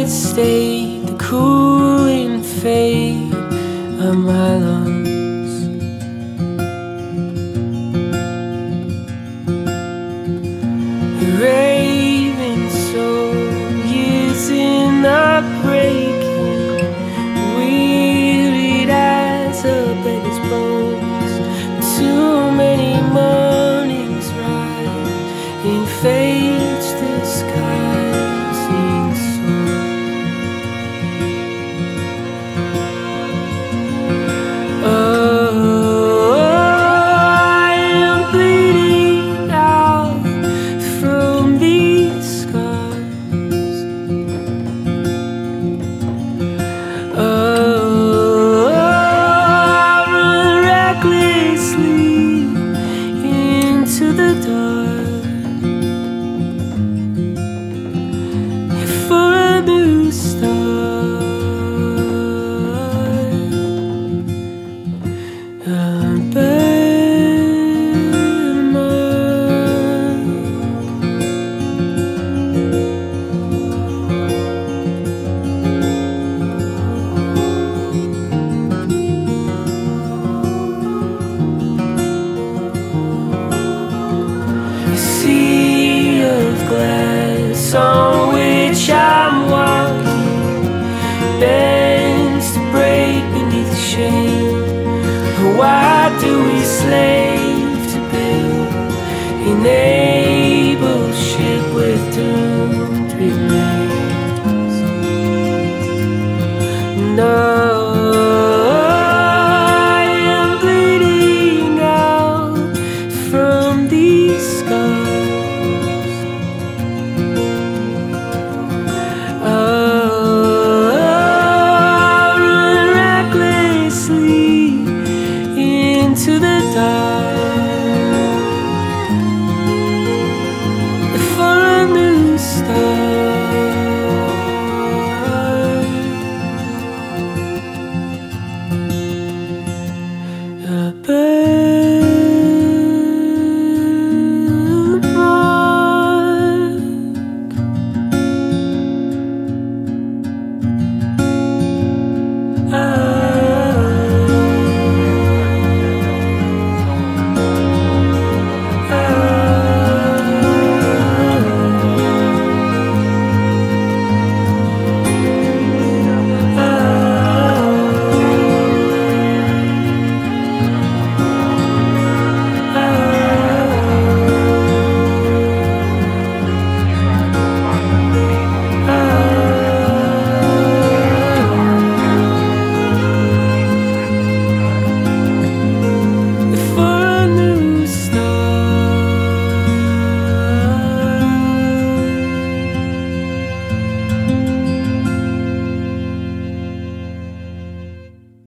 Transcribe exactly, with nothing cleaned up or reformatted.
quiet state, the cooling fate of my lungs. A raving soul, years in not breaking, wearied as a beggar's bones. Too many mornings rise in fate's disguising soul. Oh, I am bleeding out from these scars. Oh, I run recklessly into the dark for a new start. Unburden mine. A sea of glass on which I'm walking bends to break beneath the shame. Why do we slave to build an able ship with doomed remains? No, I am bleeding out from these